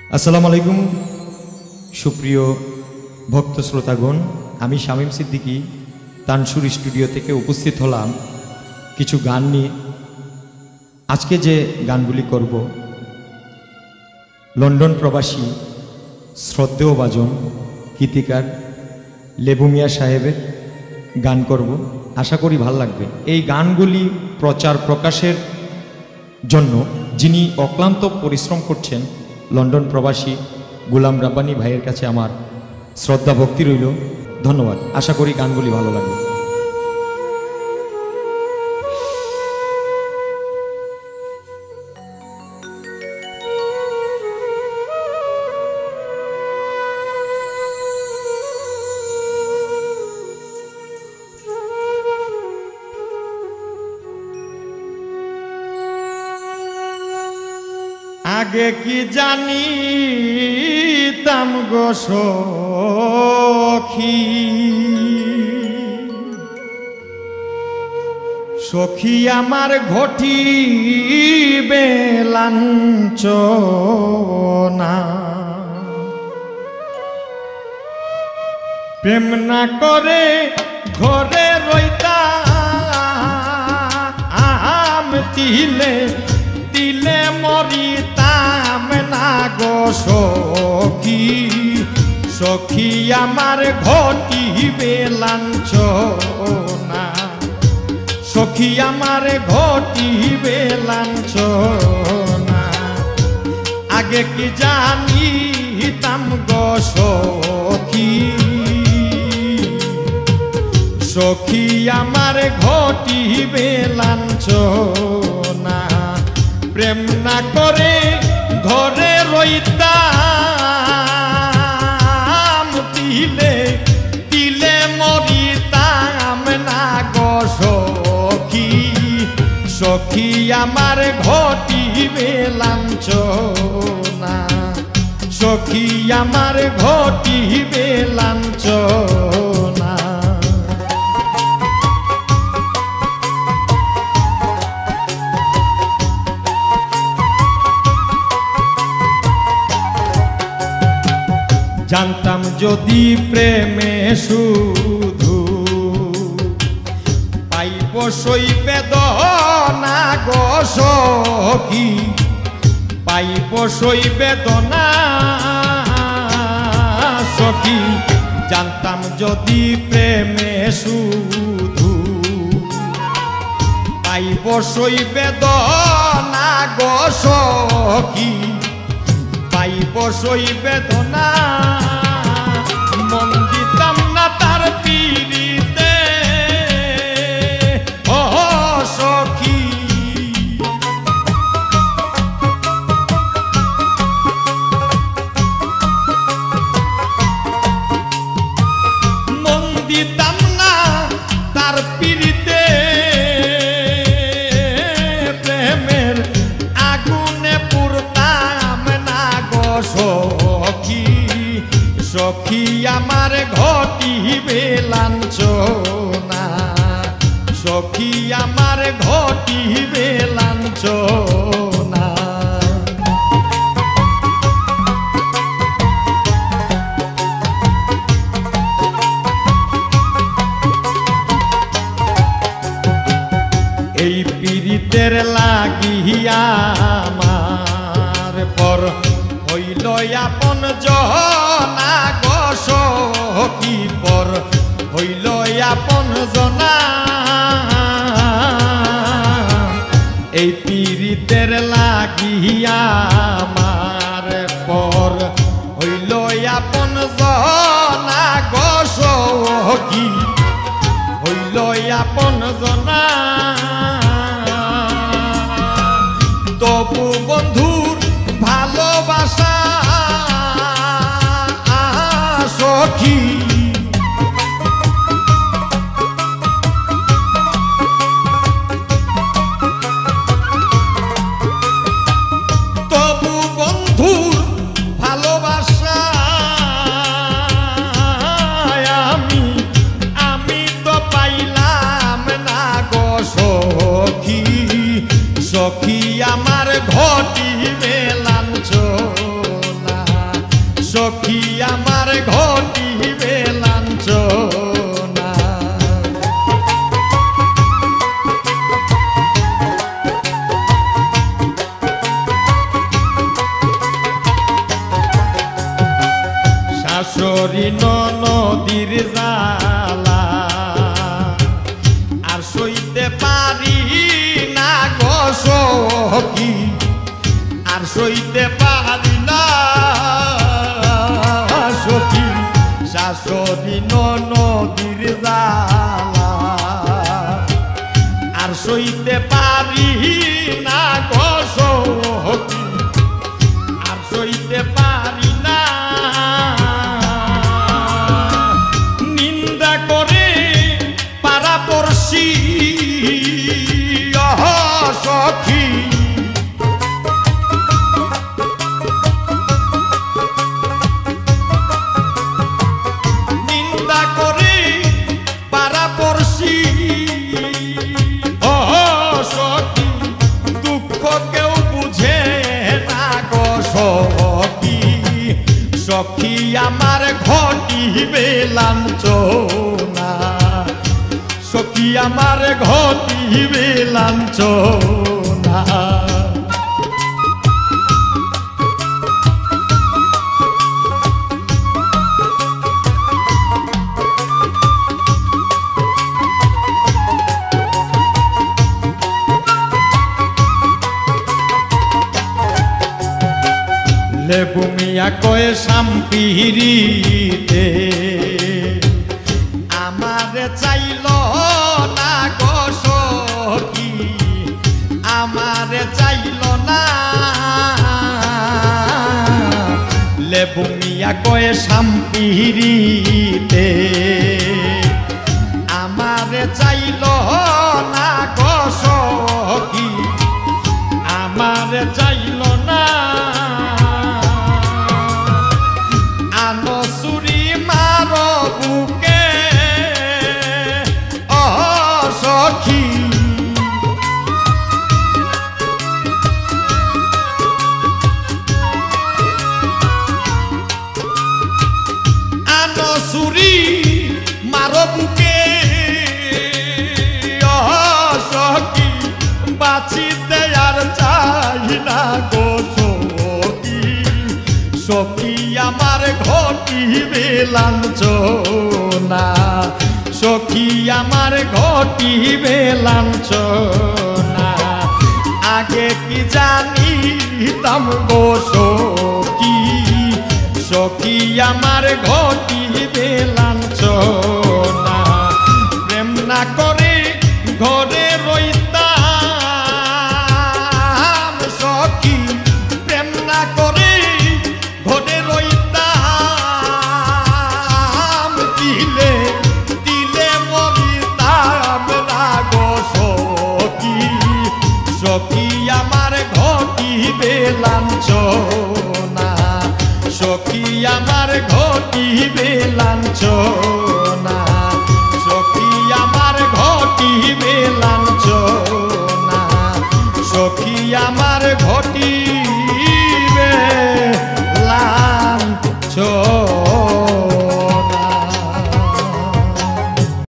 আসসালামু আলাইকুম সুপ্রিয় ভক্ত শ্রোতাগণ, আমি শামীম সিদ্দিকী তানসুর স্টুডিও থেকে উপস্থিত হলাম কিছু গান নিয়ে। আজকে যে গানগুলি করব লন্ডন প্রবাসী শ্রদ্ধেয় বাজন গীতিকার লেবু মিয়া সাহেবের গান করব, আশা করি ভাল লাগবে। এই গানগুলি প্রচার প্রকাশের জন্য যিনি অক্লান্ত পরিশ্রম করছেন লন্ডন প্রবাসী গোলাম রাব্বানী ভাইয়ের কাছে আমার শ্রদ্ধা ভক্তি রইল। ধন্যবাদ। আশা করি গানগুলি ভালো লাগবে। আগে কি জানিতাম গো সখী, সখী আমার ঘটিবে লাঞ্ছনা, প্রেম না করে ঘরে রইতাম, তিলে তিলে মরিতাম না গো সখী, সখী আমার ঘটিবে লাঞ্ছনা, সখী আমার ঘটিবে লাঞ্ছনা। আগে কি জানিতাম গো সখী, সখী আমার ঘটিবে লাঞ্ছনা, প্রেম না করে ঘরে রইতাম, তিলে তিলে মরিতাম না গো সখী, সখী আমার ঘটিবে লাঞ্ছনা, সখী আমার ঘটিবে লাঞ্ছনা। জানতাম যদি প্রেমে শুধু পাইব সই বেদনা গো সখী, পাইব সই বেদনা সখী, জানতাম যদি প্রেমে শুধু পাইব সই বেদনা গো সখী, পাইব সই বেদনা, মন দিতাম না তার পিড়িতে ও সখী, মন দিতাম না তার পিড়িতে, প্রেমের আগুনে পুরতাম না গো সখী, সখী আমার ঘটিবে লাঞ্ছনা, সখী আমার ঘটিবে লাঞ্ছনা। এই পীড়িতের লাগিয়া আমার পর হইল আপন জনা গো সখী, পর হইল আপন জনা, এই পীড়িতের লাগিয়া আমার পর হইল আপন জনা গো সখী, হইল আপন জনা। তবু বন্ধুর ভালোবাসা সখী, তবু বন্ধুর ভালোবাসা আমি তো পাইলাম না গো সখী, সখী আমার ঘটি শাশুড়ি ননদির জ্বালা আর সইতে পারি না গো সখী, আর সইতে পারি না সখী, শাশুড়ি ননদির জ্বালা আর সইতে পারি না গো সখী, আর সইতে পারি না। নিন্দা করে পাড়াপড়শি সখী, নিন্দা করে পাড়াপড়শি সখী, দুঃখ কেউ বুঝে না গো সখী, সখী আমার ঘটিবে লাঞ্ছনা, সখী আমার ঘটিবে লাঞ্ছনা। লেবু মিয়া কয়ে সাম্পিরিতে আমার চাইল না গো সখী, আমার চাইল না। লেবু মিয়া কয়ে সাম্পিরিতে আমার চাইল না গো সখী, আমার চাইল না। আনসুরি মার বুকে সখী, আনসুরি মার বুকে সখী, বাঁচিতে আর চাই না গো সখী, সখী আমার ঘটিবে লাঞ্ছনা, সখী আমার ঘটিবে লাঞ্ছনা। আগে কি জানিতাম গো সখী, সখী আমার ঘটিবে লাঞ্ছনা। প্রেম না করে ঘরে রইতাম সখী, প্রেম না করে ঘরে রইতাম, দিলে দিলে মরিতাম না গো সখী, সখী আমার ঘটিবে লাঞ্ছনা, সখী আমার ঘটিবে লাঞ্ছনা।